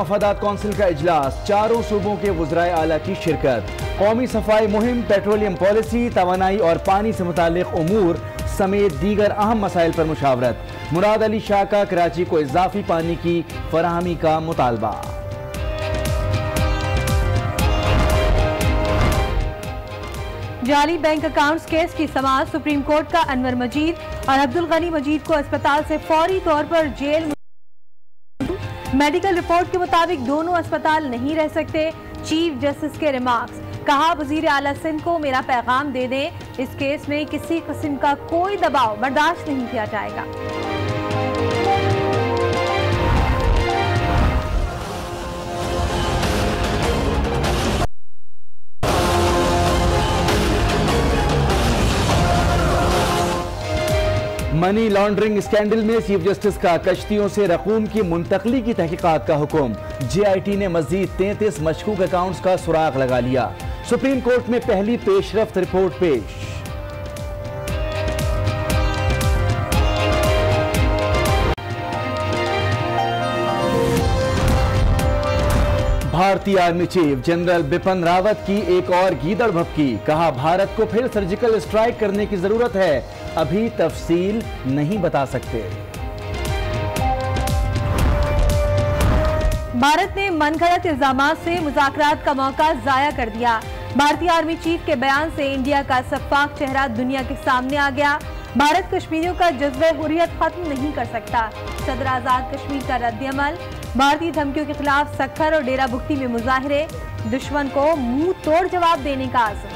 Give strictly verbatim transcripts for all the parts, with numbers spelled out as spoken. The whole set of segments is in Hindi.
मफादात कौंसिल का इजलास, चारों सूबों के वज़राए आला की शिरकत। कौमी सफाई मुहिम, पेट्रोलियम पॉलिसी, तवानाई और पानी से मुताल्लिक उमूर समेत दीगर अहम मसाइल पर मुशावरत। मुराद अली शाह का कराची को इजाफी पानी की फराहमी का मुतालबा। जाली बैंक अकाउंट्स केस की समाअत, सुप्रीम कोर्ट का अनवर मजीद और अब्दुल गनी मजीद को अस्पताल से फौरी तौर पर जेल। मेडिकल रिपोर्ट के मुताबिक दोनों अस्पताल नहीं रह सकते। चीफ जस्टिस के रिमार्क्स, कहा वजीर आला सिंध को मेरा पैगाम दे दें, इस केस में किसी किस्म का कोई दबाव बर्दाश्त नहीं किया जाएगा। मनी लॉन्ड्रिंग स्कैंडल में चीफ जस्टिस का कश्तियों से रकूम की मुंतकली की तहकीकात का हुक्म। जे आई टी ने मजीद तैंतीस मशकूक अकाउंट्स का सुराग लगा लिया। सुप्रीम कोर्ट में पहली पेशरफ्त रिपोर्ट पेश। भारतीय army chief general Bipin Rawat की एक और गीदड़ भभकी, कहा भारत को फिर सर्जिकल स्ट्राइक करने की जरूरत है, अभी तफसील नहीं बता सकते। भारत ने मनगढ़ंत इल्जामात से मुज़ाकरात का मौका जाया कर दिया। भारतीय आर्मी चीफ के बयान से इंडिया का शफ़ाफ चेहरा दुनिया के सामने आ गया। भारत कश्मीरियों का जज्बे हुर्रियत खत्म नहीं कर सकता। सदर आजाद कश्मीर का रद्दअमल, भारतीय धमकियों के खिलाफ सक्खर और डेरा बुख्ती में मुजाहरे, दुश्मन को मुंह तोड़ जवाब देने का आज़म।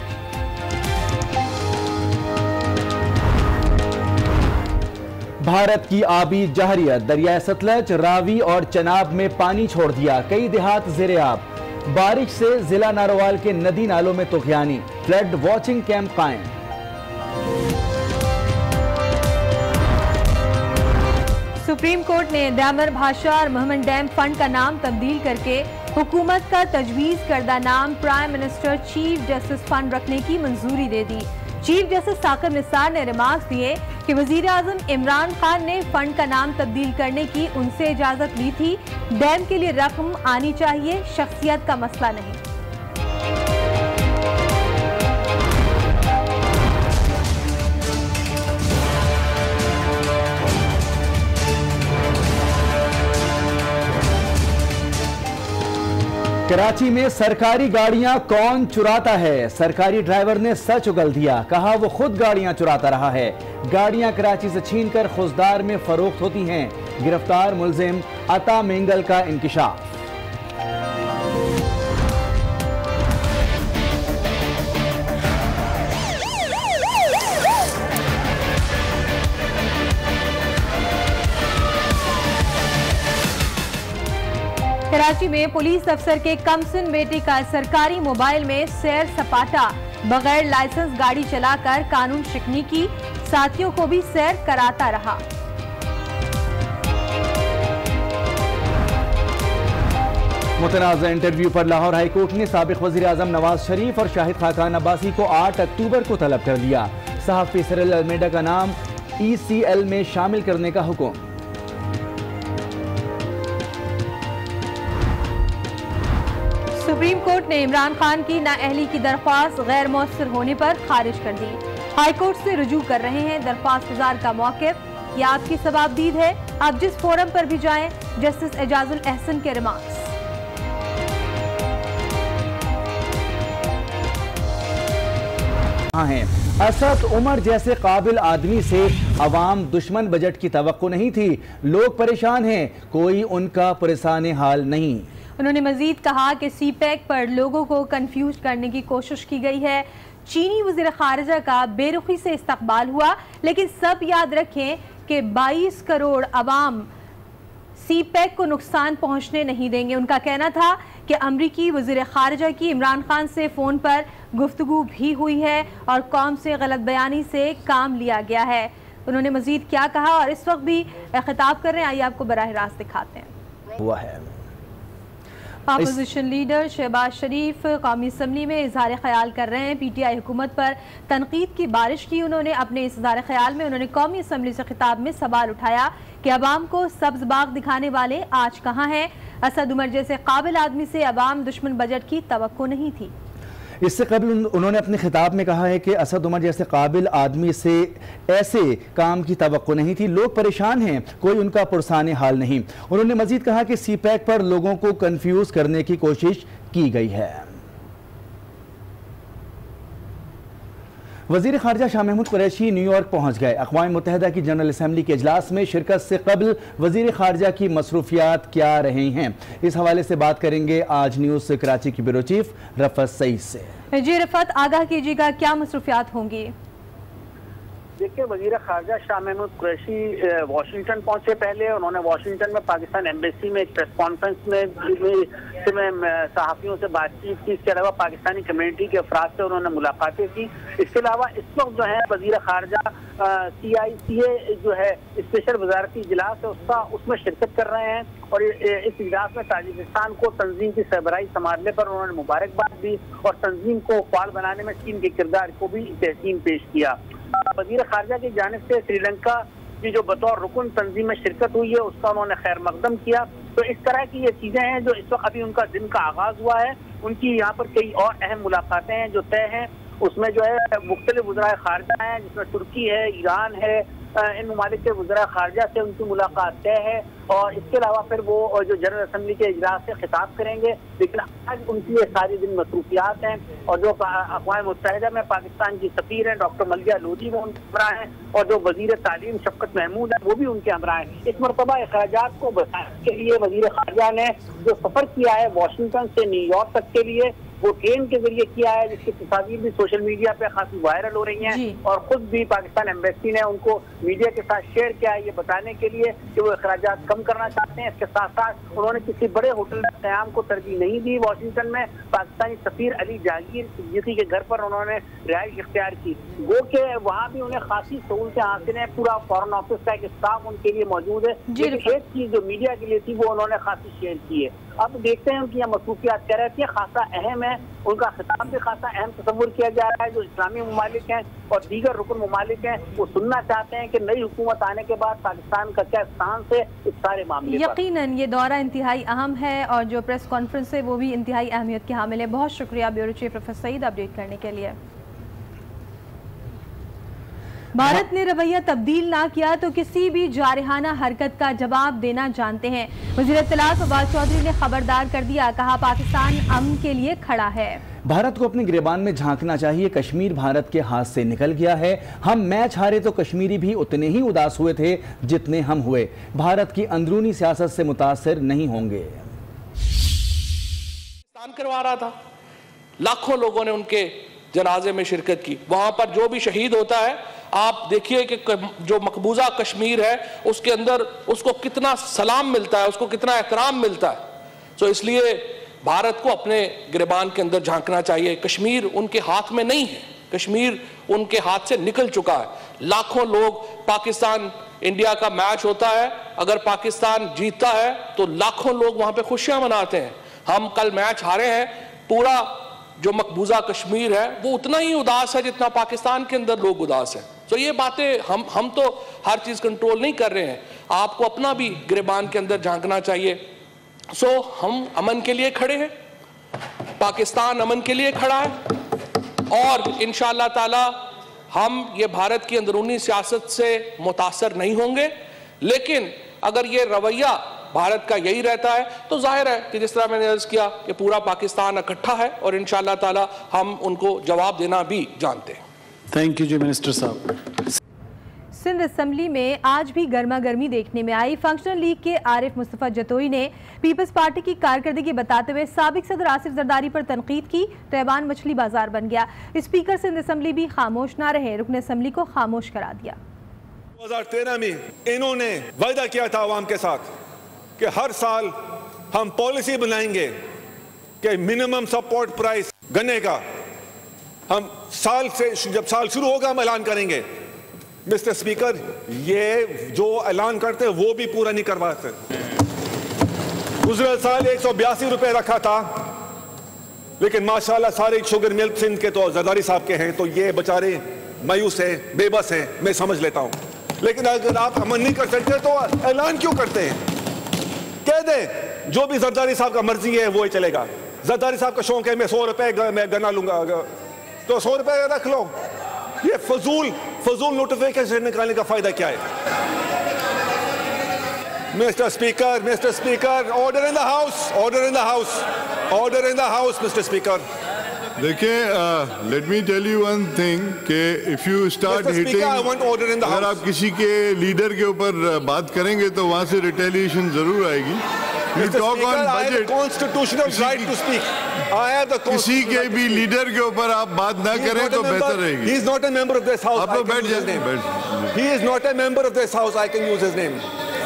भारत की आबी जहरियत, दरियाए सतलज, रावी और चनाब में पानी छोड़ दिया, कई देहात ज़ेरे-आब। बारिश से जिला नारोवाल के नदी नालों में तुग़यानी, फ्लड वॉचिंग कैंप कायम। सुप्रीम कोर्ट ने ड्यामर भाषा और मोहम्मद डैम फंड का नाम तब्दील करके हुकूमत का तजवीज़ करदा नाम prime minister chief justice fund रखने की मंजूरी दे दी। चीफ जस्टिस साकिब निसार ने रिमार्क्स दिए कि वजीर आजम इमरान खान ने फंड का नाम तब्दील करने की उनसे इजाजत ली थी। डैम के लिए रकम आनी चाहिए, शख्सियत का मसला नहीं। कराची में सरकारी गाड़ियां कौन चुराता है, सरकारी ड्राइवर ने सच उगल दिया, कहा वो खुद गाड़ियां चुराता रहा है। गाड़ियां कराची से छीनकर खुजदार में फरोख्त होती हैं। गिरफ्तार मुलजिम अता मेंगल का इंकिशाफ। कराची में पुलिस अफसर के कमसिन बेटे का सरकारी मोबाइल में सैर सपाटा, बगैर लाइसेंस गाड़ी चलाकर कानून शिकनी की, साथियों को भी सैर कराता रहा। मुतनाज़ा इंटरव्यू पर लाहौर हाईकोर्ट ने साबिक वज़ीर आज़म नवाज शरीफ और शाहिद खाकान अब्बासी को आठ अक्टूबर को तलब कर लिया। सहाफ़ी सिरिल अलमेडा का नाम ई सी एल में शामिल करने का हुक्म। सुप्रीम कोर्ट ने इमरान खान की नाअहली की दरख्वास्त गैर मौसर होने पर खारिज कर दी। हाईकोर्ट से रुजू कर रहे हैं दरख्वास्त गुजार का मौक़िफ़, यह आपकी सवाबदीद है, आप जिस फोरम पर भी जाएं। जस्टिस एजाजुल एहसन के रिमार्क्स। हैं असद उमर जैसे काबिल आदमी से अवाम दुश्मन बजट की तवक्को नहीं थी। लोग परेशान हैं, कोई उनका परेशान हाल नहीं। उन्होंने मजीद कहा कि सी पैक पर लोगों को कंफ्यूज करने की कोशिश की गई है। चीनी वज़ीर ख़ारिजा का बेरुखी से इस्तकबाल हुआ, लेकिन सब याद रखें कि बाईस करोड़ अवाम सी पैक को नुकसान पहुंचने नहीं देंगे। उनका कहना था कि अमरीकी वज़ीर ख़ारिजा की इमरान खान से फ़ोन पर गुफ्तगू भी हुई है और कौम से गलत बयानी से काम लिया गया है। उन्होंने मजीद क्या कहा और इस वक्त भी खिताब कर रहे हैं, आइए आपको बराह रास्त दिखाते हैं। हुआ है अपोजिशन लीडर शहबाज शरीफ कौमी असम्बली में इजहार ख्याल कर रहे हैं। पी टी आई हुकूमत पर तनकीद की बारिश की उन्होंने। अपने इस इजहार ख्याल में उन्होंने कौमी असम्बली से खिताब में सवाल उठाया कि अवाम को सब्ज बाग दिखाने वाले आज कहाँ हैं। असद उमर जैसे काबिल आदमी से अवाम दुश्मन बजट की तवक्को नहीं थी। इससे कबल उन्होंने अपने खिताब में कहा है कि असद उमर जैसे काबिल आदमी से ऐसे काम की तवक्को नहीं थी। लोग परेशान हैं, कोई उनका पुरसाने हाल नहीं। उन्होंने मजीद कहा कि सी पैक पर लोगों को कंफ्यूज करने की कोशिश की गई है। वज़ीर ख़ारिजा शाह महमूद कुरैशी न्यूयॉर्क पहुँच गए। अक़वाम मुत्तहिदा की जनरल असम्बली के इजलास में शिरकत से कबल वज़ीर ख़ारिजा की मसरूफियात क्या रही हैं, इस हवाले से बात करेंगे आज न्यूज़ कराची की ब्यूरो चीफ रफ़त सईद से। जी रफ़त, आगाह कीजिएगा क्या मसरूफियात होंगी? देखिए, वज़ीर ख़ारिजा शाह महमूद कुरैशी वाशिंगटन पहुंचे। पहले उन्होंने वाशिंगटन में पाकिस्तान एम्बेसी में एक प्रेस कॉन्फ्रेंस में, में सहाफ़ियों से बातचीत की। इसके अलावा पाकिस्तानी कम्युनिटी के अफराद से उन्होंने मुलाकातें की। इसके अलावा इस वक्त जो है वज़ीर ख़ारिजा सी आई सी ए जो है स्पेशल वजारती इजलास है उसका उसमें शिरकत कर रहे हैं। और इस इजलास में ताजिकिस्तान को तंजीम की सरबराही संभालने पर उन्होंने मुबारकबाद दी और तंजीम को फाल बनाने में चीन के किरदार को भी तहसीन पेश किया। वज़ीर ख़ारिजा की जानिब से श्रीलंका की जो बतौर रुकन तंजीम में शिरकत हुई है उसका उन्होंने खैर मकदम किया। तो इस तरह की ये चीज़ें हैं जो इस वक्त अभी उनका दिन का आगाज़ हुआ है। उनकी यहाँ पर कई और अहम मुलाकातें हैं जो तय हैं। उसमें जो है मुख्तलिफ वज़राए ख़ारिजा हैं, जिसमें तुर्की है, ईरान है। इन ममालिक के वज़राए ख़ारिजा से उनकी मुलाकात तय है। और इसके अलावा फिर वो जो जनरल असम्बली के इजलास से खिताब करेंगे। लेकिन आज उनकी ये सारी दिन मसरूफियात हैं। और जो अक़वाम मुत्तहिदा में पाकिस्तान की सफ़ीर हैं डॉक्टर मलिया लोधी वो उनके हमरा हैं और जो वज़ीर तालीम शफ़क़त महमूद है वो भी उनके हमरा हैं। इस मरतबा अख़राजात को बचाने के लिए वज़ीर ख़ारिजा ने जो सफ़र किया है वाशिंगटन से न्यूयॉर्क तक के लिए वो ट्रेन के जरिए किया है, जिसकी तस्वीर भी सोशल मीडिया पे खासी वायरल हो रही हैं। और खुद भी पाकिस्तान एम्बेसी ने उनको मीडिया के साथ शेयर किया है ये बताने के लिए कि वो अखराजात कम करना चाहते हैं। इसके साथ साथ उन्होंने किसी बड़े होटल में क़याम को तरजीह नहीं दी। वाशिंगटन में पाकिस्तानी सफ़ीर अली जहांगीर सिद्दीकी के घर पर उन्होंने रिहाइश इख्तियार की। वो के वहाँ भी उन्हें खासी सहूलतें हासिल हैं। पूरा फॉरेन ऑफिस का एक स्टाफ उनके लिए मौजूद है। लेकिन एक चीज़ जो मीडिया के लिए थी वो उन्होंने खासी शेयर की है। अब देखते हैं उनकी यह मसरूफियात क्या रहती है। खासा अहम है, उनका खिताब भी खासा अहम तस्वुर किया जा रहा है। जो इस्लामी ममालिक हैं और दीगर रुकन ममालिक हैं वो सुनना चाहते हैं कि नई हुकूमत आने के बाद पाकिस्तान का क्या स्टांस है इस सारे मामले पर। यकीनन ये दौरा इंतहाई अहम है और जो प्रेस कॉन्फ्रेंस है वो भी इंतहाई अहमियत के हामिल है। बहुत शुक्रिया bureau chief Rafat Saeed update करने के लिए। भारत ने रवैया तब्दील ना किया तो किसी भी जारहाना हरकत का जवाब देना जानते हैं। वज़ीर इत्तलात फवाद चौधरी ने खबरदार कर दिया, कहा पाकिस्तान अमन के लिए खड़ा है। भारत को अपने गिरबान में झांकना चाहिए। कश्मीर भारत के हाथ से निकल गया है। हम मैच हारे तो कश्मीरी भी उतने ही उदास हुए थे जितने हम हुए। भारत की अंदरूनी सियासत से मुतासिर नहीं होंगे। करवा रहा था, लाखों लोगों ने उनके जनाजे में शिरकत की। वहां पर जो भी शहीद होता है आप देखिए कि जो मकबूजा कश्मीर है उसके अंदर उसको कितना सलाम मिलता है, उसको कितना एहतराम मिलता है। तो इसलिए भारत को अपने गिरबान के अंदर झांकना चाहिए। कश्मीर उनके हाथ में नहीं है, कश्मीर उनके हाथ से निकल चुका है। लाखों लोग, पाकिस्तान इंडिया का मैच होता है, अगर पाकिस्तान जीतता है तो लाखों लोग वहां पे खुशियां मनाते हैं। हम कल मैच हारे हैं, पूरा जो मकबूजा कश्मीर है वो उतना ही उदास है जितना पाकिस्तान के अंदर लोग उदास हैं। तो ये बातें हम हम तो हर चीज कंट्रोल नहीं कर रहे हैं, आपको अपना भी गिरबान के अंदर झांकना चाहिए। सो हम अमन के लिए खड़े हैं, पाकिस्तान अमन के लिए खड़ा है और इंशाअल्लाह ताला हम ये भारत की अंदरूनी सियासत से मुतासर नहीं होंगे। लेकिन अगर ये रवैया भारत का यही रहता है तो जाहिर है कि जिस तरह मैंने अर्ज किया कि पूरा पाकिस्तान इकट्ठा है और इंशाअल्लाह ताला हम उनको जवाब देना भी जानते हैं। थैंक यू जी मिनिस्टर साहब। सिंध असम्बली में आज भी गर्मा गर्मी देखने में आई। फंक्शनल लीग के आरिफ मुस्तफ़ा जतोई ने पीपल्स पार्टी की कारकर्दगी बताते हुए साबिक सदर आसिफ जरदारी पर तनकीद की तो ऐवान मछली बाजार बन गया। स्पीकर सिंध असम्बली भी खामोश ना रहे, रुकन असम्बली को खामोश करा दिया। दो हज़ार तेरह में इन्होंने वायदा किया था आवाम के साथ कि हर साल हम पॉलिसी बनाएंगे कि मिनिमम सपोर्ट प्राइस गन्ने का हम साल से जब साल शुरू होगा हम ऐलान करेंगे। मिस्टर स्पीकर, ये जो ऐलान करते हैं वो भी पूरा नहीं करवाते। गुज़रे साल एक सौ बयासी रुपए रखा था, लेकिन माशाल्लाह सारे शुगर मिल्क सिंध के तो जरदारी साहब के हैं, तो ये बेचारे मायूस हैं, बेबस हैं, मैं समझ लेता हूं। लेकिन अगर आप अमल नहीं कर सकते तो ऐलान क्यों करते हैं? कह दें जो भी जरदारी साहब का मर्जी है वो ही चलेगा। जरदारी साहब का शौक है मैं सौ रुपए मैं गना लूंगा, तो सौ रुपए रख लो। ये फजूल फजूल नोटिफिकेशन निकालने का फायदा क्या है? Mister speaker, mister speaker, order in the house, order in the house, order in the house, mister speaker. देखिए, let me tell you one thing कि इफ यू स्टार्ट हिटिंग, अगर आप किसी के लीडर के ऊपर बात करेंगे तो वहां से रिटेलिएशन जरूर आएगी। You talk on budget. Constitutional right to speak. I have the किसी के भी लीडर के ऊपर आप बात ना करें तो बेहतर रहेगी। He is not a member of this house. आप लोग बैठ जाइए। He is not a member of this house. I can use his name.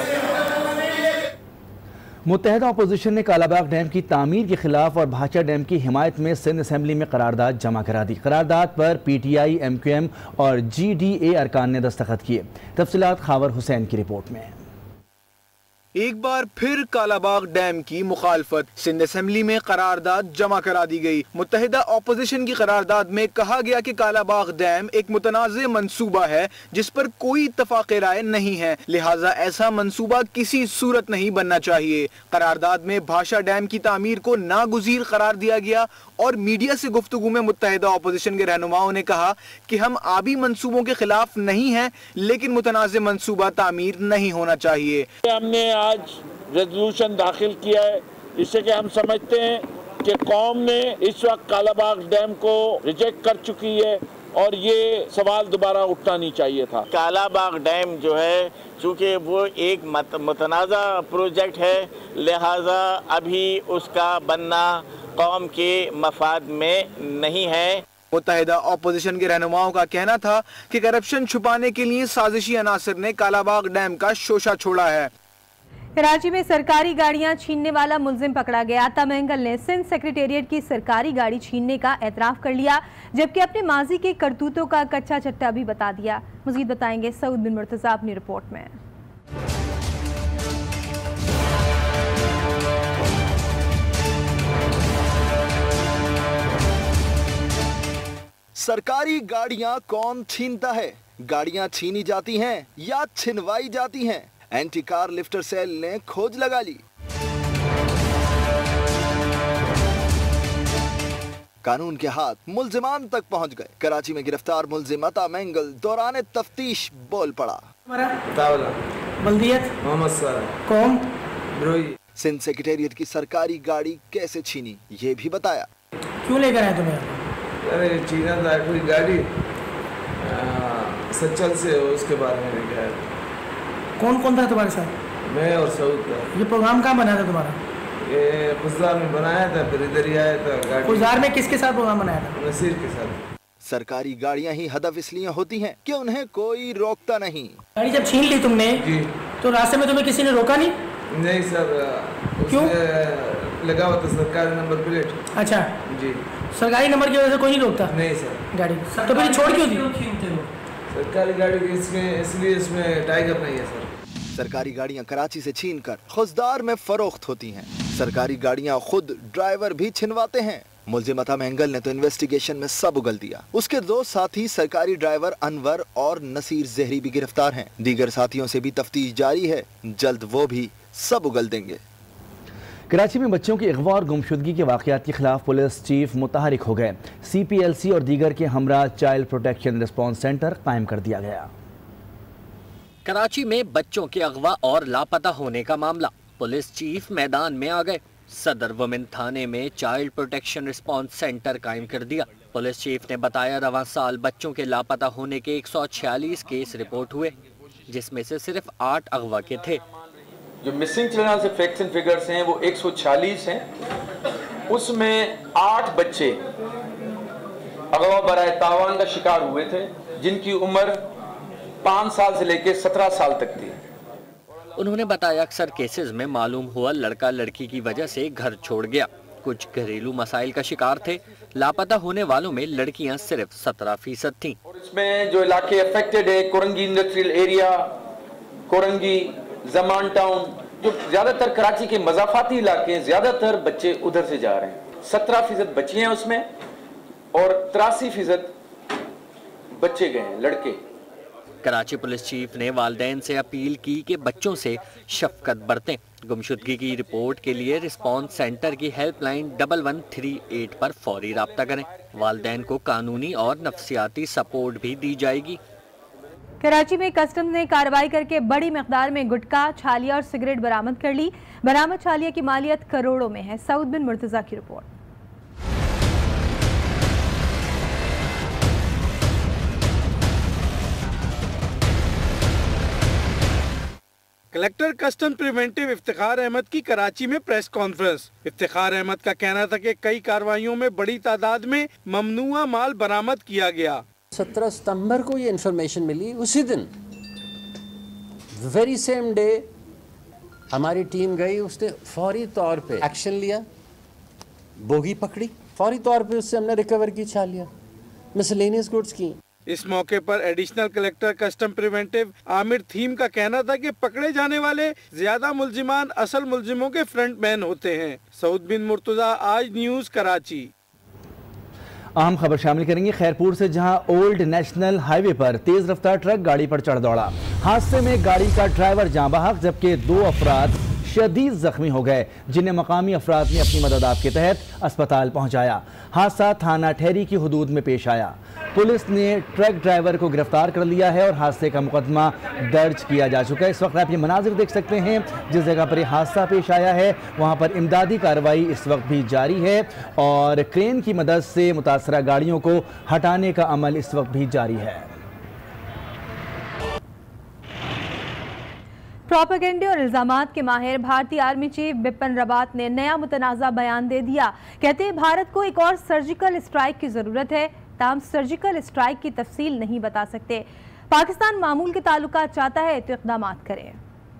मुत्तहिदा अपोजिशन ने कालाबाग डैम की तामीर के खिलाफ और भाचा डैम की हिमायत में सिंध असेंबली में करारदाद जमा करा दी। करारदाद पर P T I, M Q M और जी डी ए अरकान ने दस्तखत किए। तफसीलात खावर हुसैन की रिपोर्ट में। एक बार फिर कालाबाग डैम की मुखालफत, सिंध असेंबली में करारदाद जमा करा दी गई। मुत्तहिदा ऑपोजिशन की करारदाद में कहा गया कि कालाबाग डैम एक मुतनाज़ मंसूबा है जिस पर कोई इत्तफाक़ राय नहीं है, लिहाजा ऐसा मंसूबा किसी सूरत नहीं बनना चाहिए। करारदाद में भाषा डैम की तामीर को नागुज़ीर करार दिया गया और मीडिया से गुफ्तगू में मुत्तहिदा ऑपोजिशन के रहनुमाओं ने कहा कि हम आबी मंसूबों के खिलाफ नहीं हैं, लेकिन मुतनाज़ मंसूबा तामीर नहीं होना चाहिए। हमने आज रेजोल्यूशन दाखिल किया है जिससे कि हम समझते हैं कि कौम ने इस वक्त कालाबाग डैम को रिजेक्ट कर चुकी है और ये सवाल दोबारा उठना नहीं चाहिए था। कालाबाग डैम जो है चूँकि वो एक मुतनाज़ा प्रोजेक्ट है, लिहाजा अभी उसका बनना कौम के मफाद में नहीं है। मुत्तहिदा ऑपोजिशन के रहनुमाओं का कहना था कि करप्शन छुपाने के लिए साजिशी अनासर ने कालाबाग डैम का शोशा छोड़ा है। कराची में सरकारी गाड़ियां छीनने वाला मुलजिम पकड़ा गया। तमेंगल ने सिंध सेक्रेटेरिएट की सरकारी गाड़ी छीनने का एतराफ कर लिया, जबकि अपने माजी के करतूतों का कच्चा चट्टा भी बता दिया। मज़ीद बताएंगे सऊद बिन मुर्तज़ा अपनी रिपोर्ट में। सरकारी गाड़ियां कौन छीनता है? गाड़ियां छीनी जाती हैं या छिनवाई जाती हैं? एंटी कार लिफ्टर सेल ने खोज लगा ली। कानून के हाथ मुलजिमान तक पहुंच गए। कराची में गिरफ्तार मुलजिम अता मेंगल दौरान तफ्तीश बोल पड़ा। बल्दियत मोहम्मद सर कौम सिंध सेक्रेटेरिएट की सरकारी गाड़ी कैसे छीनी ये भी बताया। क्यों लेकर आए तुम्हें? अरे चीना था कोई गाड़ी सच्चल से, उसके बारे में लेके आया। कौन कौन था तुम्हारे साथ? मैं और सऊद था। ये प्रोग्राम कहाँ बनाया था तुम्हारा? ये खुजदार में बनाया था, फिर इधर ही आया था। गाड़ी खुजदार में किसके साथ प्रोग्राम बनाया था? नसीर के साथ। सरकारी गाड़ियां ही हदफ इसलिए होती हैं कि उन्हें कोई रोकता नहीं। गाड़ी जब छीन ली तुमने जी, तो रास्ते में तुम्हें किसी ने रोका नहीं? नहीं सर, क्यों? लगा हुआ था सरकारी नंबर प्लेट। अच्छा जी, सरकारी नंबर की वजह से कोई नहीं रोकता? नहीं सर। गाड़ी तो फिर छोड़ क्यों दी? सरकारी गाड़ी इसमें इसलिए इसमें टाइगर नहीं है सर। सरकारी गाड़ियां कराची से छीनकर खुजदार में फरोख्त होती हैं। सरकारी गाड़ियां खुद ड्राइवर भी छिनवाते हैं। मुलजिम अता मेंगल ने तो इन्वेस्टिगेशन में सब उगल दिया। उसके दो साथी सरकारी ड्राइवर अनवर और नसीर जहरी भी गिरफ्तार हैं। दीगर साथियों से भी तफ्तीश जारी है, जल्द वो भी सब उगल देंगे। कराची में बच्चों की अगवा और गुमशुदगी के वाक़यात के खिलाफ पुलिस चीफ मुतहरिक हो गए। सी पी एल सी और दीगर के हमरा चाइल्ड प्रोटेक्शन रिस्पॉन्स सेंटर कायम कर दिया गया। कराची में बच्चों के अगवा और लापता होने का मामला, पुलिस चीफ मैदान में आ गए। सदर वुमेन थाने में चाइल्ड प्रोटेक्शन रिस्पॉन्स सेंटर कायम कर दिया। पुलिस चीफ ने बताया रवां साल बच्चों के लापता होने के एक सौ छियालीस केस रिपोर्ट हुए, जिसमें से सिर्फ आठ अगवा के थे। जो मिसिंग चिल्ड्रन से फैक्ट्स एंड फिगर्स हैं वो एक सौ छियालीस हैं, उसमें आठ बच्चे अगवा बराए तावान का शिकार हुए थे, जिनकी उम्र पाँच साल से लेकर सत्रह साल तक थी। उन्होंने बताया अक्सर केसेस में मालूम हुआ लड़का लड़की की वजह से घर छोड़ गया, कुछ घरेलू मसाइल का शिकार थे। लापता होने वालों में लड़कियां सिर्फ सत्रह फीसद थी। इसमें जो इलाके अफेक्टेड है, Korangi industrial area, Korangi, Zaman town, जो ज्यादातर कराची के मजाफाती इलाके हैं, ज्यादातर बच्चे उधर से जा रहे हैं। सत्रह फीसद बच्चियां हैं उसमें और तिरासी फीसद बच्चे गए हैं, लड़के। कराची पुलिस चीफ ने वालिदैन से अपील की कि बच्चों से शफकत बरतें। गुमशुदगी की रिपोर्ट के लिए रिस्पॉन्स सेंटर की helpline double one three eight पर फौरी राब्ता करें। वालिदैन को कानूनी और नफ्सियाती सपोर्ट भी दी जाएगी। कराची में कस्टम्स ने कार्रवाई करके बड़ी मिकदार में गुटखा, छालिया और सिगरेट बरामद कर ली। बरामद छालिया की मालियत करोड़ों में है। सऊद बिन मुर्तजा की report. Collector custom preventive Iftikhar Ahmed की कराची में प्रेस कॉन्फ्रेंस। इफ्तिखार अहमद का कहना था कि कई कार्रवाइयों में बड़ी तादाद में ममनुआ माल बरामद किया गया। सत्रह सितंबर को ये इन्फॉर्मेशन मिली, उसी दिन वेरी सेम डे हमारी टीम गई, उसने फौरी तौर पे एक्शन लिया, बोगी पकड़ी, फौरी तौर पे उससे हमने रिकवर की छालिया, मिसलेनियस गुड्स की। इस मौके पर additional collector custom preventive Amir Thaheem का कहना था कि पकड़े जाने वाले ज्यादा मुल्जिमान असल मुल्जिमों के फ्रंटमैन होते हैं। सऊद बिन मुर्तजा, आज न्यूज, कराची। अहम खबर शामिल करेंगे खैरपुर से, जहां ओल्ड नेशनल हाईवे पर तेज रफ्तार ट्रक गाड़ी पर चढ़ दौड़ा। हादसे में गाड़ी का ड्राइवर जाँ बहक जबकि दो अफराद शदीद जख्मी हो गए, जिन्हें मकामी अफराद ने अपनी मदद के तहत अस्पताल पहुंचाया। हादसा थाना ठहरी की हदूद में पेश आया। पुलिस ने ट्रक ड्राइवर को गिरफ्तार कर लिया है और हादसे का मुकदमा दर्ज किया जा चुका है। इस वक्त आप ये मनाजिर देख सकते हैं, जिस जगह पर यह हादसा पेश आया है वहाँ पर इमदादी कार्रवाई इस वक्त भी जारी है और क्रेन की मदद से मुतासरा गाड़ियों को हटाने का अमल इस वक्त भी जारी है। प्रोपेगेंडे और इल्जामात के माहिर भारतीय आर्मी चीफ बिपिन रावत ने नया मुतनाज़ा बयान दे दिया। कहते हैं भारत को एक और सर्जिकल स्ट्राइक की जरूरत है, ताहम सर्जिकल स्ट्राइक की तफसील नहीं बता सकते। पाकिस्तान मामूल के ताल्लुकात चाहता है तो इक़दाम करें।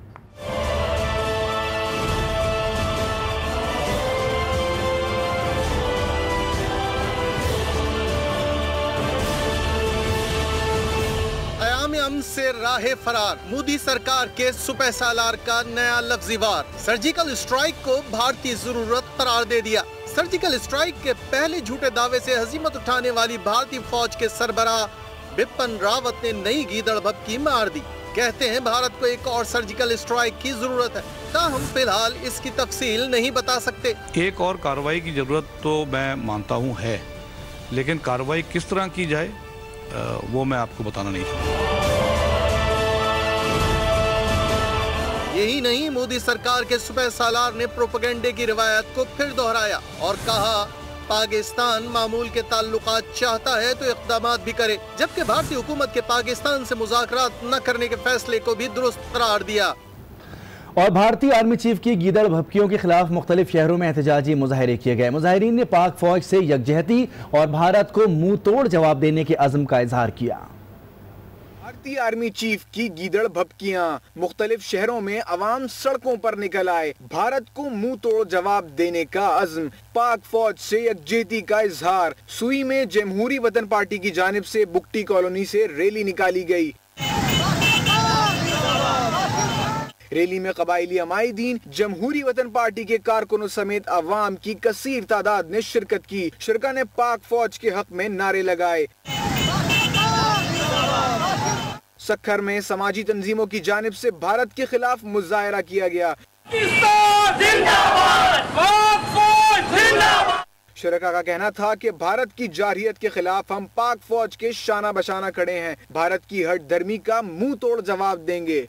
अमन से राहे फरार, मोदी सरकार के सुपह सालार का नया लफ्जी वार। सर्जिकल स्ट्राइक को भारतीय जरूरत करार दे दिया। सर्जिकल स्ट्राइक के पहले झूठे दावे से हजीमत उठाने वाली भारतीय फौज के सरबराह बिपिन रावत ने नई गीदड़ भभकी मार दी। कहते हैं भारत को एक और सर्जिकल स्ट्राइक की जरूरत है, ताहम फिलहाल इसकी तफसील नहीं बता सकते। एक और कार्रवाई की जरूरत तो मैं मानता हूँ है, लेकिन कार्रवाई किस तरह की जाए वो मैं आपको बताना नहीं चाहूँगा। यही नहीं, मोदी सरकार के सुपह सालार ने प्रोपेगेंडे की रिवायत को फिर दोहराया और कहा पाकिस्तान मामूल के ताल्लुकात चाहता है तो इक़दामात भी करे, जबकि भारतीय हुकूमत के पाकिस्तान से मुज़ाकरात न करने के फैसले को भी दुरुस्त करार दिया। और भारतीय आर्मी चीफ की गीदड़ भभकियों के खिलाफ मुख्तलिफ शहरों में एहतजाजी मुजाहरे किए गए। मुजाहिरीन ने पाक फौज से यकजहती और भारत को मुंह तोड़ जवाब देने के अज़्म का इजहार किया। भारतीय आर्मी चीफ की गीदड़ भभकियां, मुख्तलिफ शहरों में अवाम सड़कों पर निकल आए, भारत को मुंह तोड़ जवाब देने का अज़्म, पाक फौज से यकजहती का इजहार। सुई में जमहूरी वतन पार्टी की जानिब से बुकटी कॉलोनी से रैली निकाली गई। रैली में कबाइली अमायदीन, जमहूरी वतन पार्टी के कारकुनों समेत अवाम की कसीर तादाद ने शिरकत की। शिरका ने पाक फौज के हक में नारे लगाए। सक्खर में समाजी तंजीमों की जानिब से भारत के खिलाफ मुजाहरा किया गया। शिरका का कहना था कि भारत की जारहियत के खिलाफ हम पाक फौज के शाना बशाना खड़े हैं, भारत की हट धर्मी का मुंह तोड़ जवाब देंगे।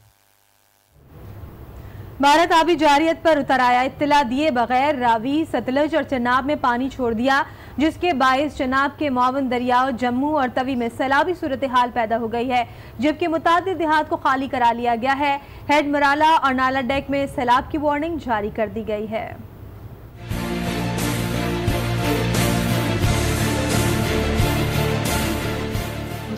भारत आबी जारियत पर उतर आया। इत्तला दिए बगैर रावी, सतलज और चनाब में पानी छोड़ दिया, जिसके बायस चनाब के मुआवन दरियाओं जम्मू और तवी में सैलाबी सूरत हाल पैदा हो गई है, जबकि मुतादिद देहात को खाली करा लिया गया है। हेड मराला और नाला डेक में सैलाब की वार्निंग जारी कर दी गई है।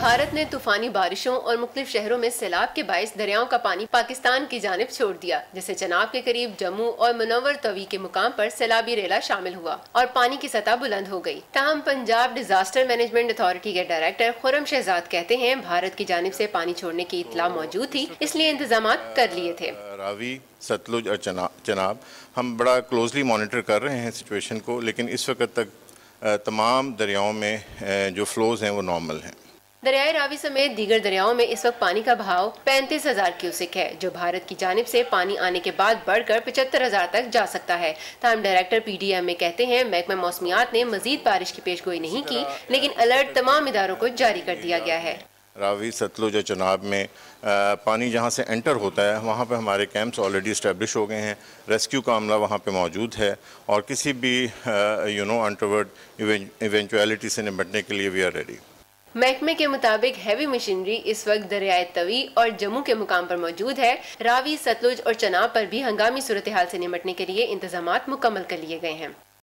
भारत ने तूफानी बारिशों और मुख्तलिफ शहरों में सैलाब के बाइस दरियाओं का पानी पाकिस्तान की जानिब छोड़ दिया, जिससे चनाब के करीब जम्मू और मुनव्वर तवी के मुकाम पर सैलाबी रेला शामिल हुआ और पानी की सतह बुलंद हो गई। ताहम पंजाब डिजास्टर मैनेजमेंट अथॉरिटी के डायरेक्टर खुरम शहजाद कहते हैं, भारत की जानिब से पानी छोड़ने की इत्तला मौजूद थी, इसलिए इंतजाम कर लिए थे। रावी, सतलुज और चना, चनाब हम बड़ा क्लोजली मॉनिटर कर रहे हैं सिचुएशन को, लेकिन इस वक्त तक तमाम दरियाओं में जो फ्लोज हैं वो नॉर्मल हैं। दरियाए रावी समेत दीगर दरियाओं में इस वक्त पानी का बहाव पैंतीस हजार क्यूसिक है, जो भारत की जानिब से पानी आने के बाद बढ़कर पचहत्तर हजार तक जा सकता है। ताहम डायरेक्टर पी डी एम में कहते हैं, महकमा मौसमियात ने मजीद बारिश की पेशगोई नहीं की, लेकिन अलर्ट तमाम इदारों को जारी कर दिया गया है। रावी, सतलुज और चनाब में आ, पानी जहाँ से एंटर होता है वहाँ पे हमारे कैंप्स ऑलरेडी इस्टेब्लिश हो गए हैं। रेस्क्यू का अमला वहाँ पे मौजूद है और किसी भी यू नो अनटवर्ड इवेंचुअलिटी से निपटने के लिए वी आर रेडी। महकमे के मुताबिक हैवी मशीनरी इस वक्त दरियाए तवी और जम्मू के मुकाम पर मौजूद है। रावी, सतलुज और चनाब पर भी हंगामी सूरत हाल से निपटने के लिए इंतजामात मुकम्मल कर लिए गए हैं।